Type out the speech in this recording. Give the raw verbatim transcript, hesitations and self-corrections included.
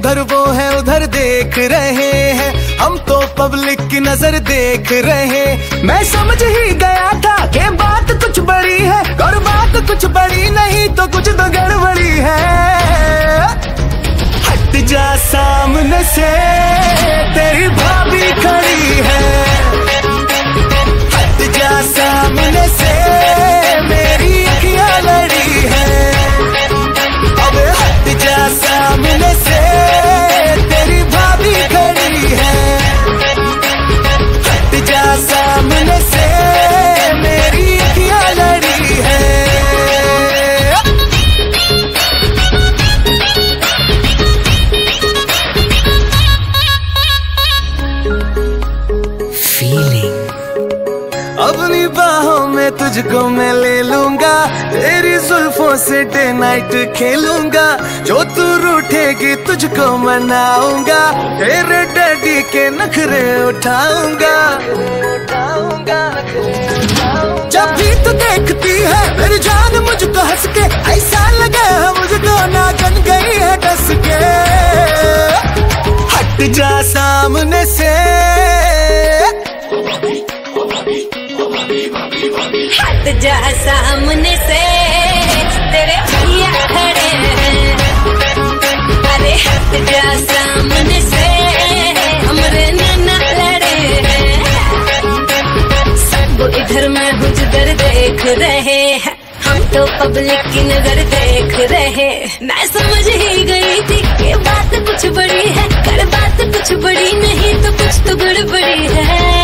उधर वो है उधर देख रहे हैं, हम तो पब्लिक की नजर देख रहे। मैं समझ ही गया था कि बात कुछ बड़ी है, और बात कुछ बड़ी नहीं तो कुछ तो गड़बड़ी है। हट जा सामने से, तेरी भाभी खड़ी है। हट जा सामने से, मेरी अखियां लड़ी है। अब हट जा सामने से, तेरी भाभी खड़ी है। हट जा सामने से, मेरी अखियां लड़ी है। अपनी बाहों में तुझको मैं ले लूंगा, तेरी जुल्फों से डे नाइट खेलूंगा। जो तू रूठेगी तुझको मनाऊंगा, तेरे डैडी के नखरे उठाऊंगा। जब भी तू देखती है मेरी जान मुझको हंस के, ऐसा लगे मुझको नाचन गई है डस के। हट जा सामने से, हट जा सामने से, तेरे भैया खड़े हैं। अरे हट जा सामने से, हमरे नाना लड़े हैं। सब इधर मैं हूँ जिधर देख रहे हैं, हम तो पब्लिक की नजर देख रहे। मैं समझ ही गई थी कि बात कुछ बड़ी है, कर बात कुछ बड़ी नहीं तो कुछ तो गड़बड़ी है।